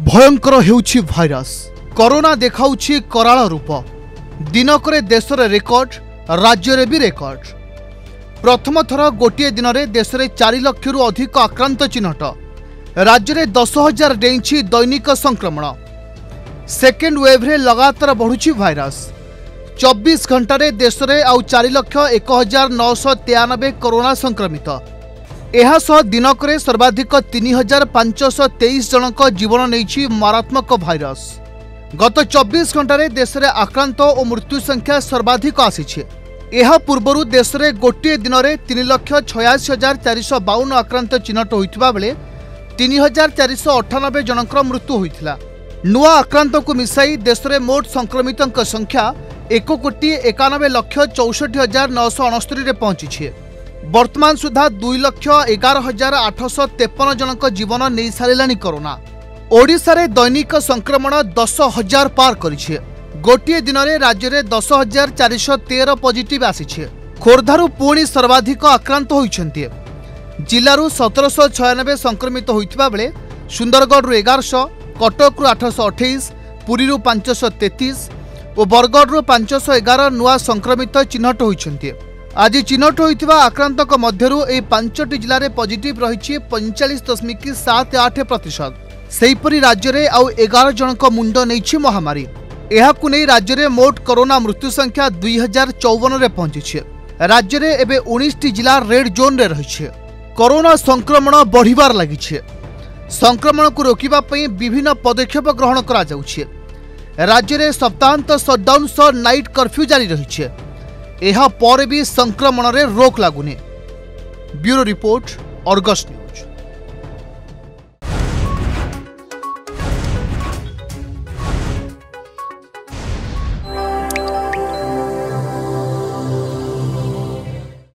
भयंकर हेउछि virus corona देखाउछि कराल रूप दिनकरे देश रे रेकर्ड राज्य रे भी रेकर्ड। प्रथम थर गोटे दिन में देश में 4 लाख रु अधिक आक्रांत चिन्हट राज्य में 10,000 डेइछि दैनिक संक्रमण। सेकेंड वेव रे लगातार बढ़ुछि भाइरस 24 घंटा रे देश में आउ 4,01,993 कोरोना संक्रमित। यह दिनकरे सर्वाधिक 3,523 जनक जीवन नहीं मारात्मक भाइरस। गत 24 घंटा रे देश में आक्रांत और मृत्यु संख्या सर्वाधिक आसी। यह पूर्व देश में गोटे दिन में 3,86,452 आक्रांत चिन्हट होता बेले 3,498 जनकर मृत्यु होता। नुआ आक्रांत को मिसाई देश में मोट संक्रमितों संख्या 1,91,64,969 पहुंची। वर्तमान सुधा 2,11,853 जनक जीवन नहीं सारा कोरोना। ओडिशा रे दैनिक संक्रमण 10,000 पार करिछे। गोटे दिन में राज्य में 10,413 पॉजिटिव आसी। खोर्धारू पुणी सर्वाधिक आक्रांत होइछन्ति। जिल्लारू 1,796 संक्रमित होइतिबा बेले सुंदरगढ़ 1,100, कटक 828, पुरी 533 और बरगढ़ 511 नुआ संक्रमित चिन्हट होइछन्ति। आज चिन्हट होइतिबा आक्रांतक मध्यरु ए 5टी जिल्ला रे पॉजिटिव रहिछि 45.78%। सेहीपरि राज्य में आउ 11 जनक मुंड नैछि महामारी। एहाकु नै राज्य में मोट कोरोना मृत्यु संख्या 2,054 रे पहुंची। राज्य में एबे 19टी जिला रेड जोन रे रहिछि। कोरोना संक्रमण बढ़िबार लागिछि। संक्रमण को रोकिबा पई विभिन्न पदक्षेप ग्रहण करा जाउछि। राज्य में सप्ताहांत शटडाउन सह नाइट कर्फ्यू जारी रहिछि। एहा पर भी संक्रमण रे रोक लागुनी। Bureau report, Argus news.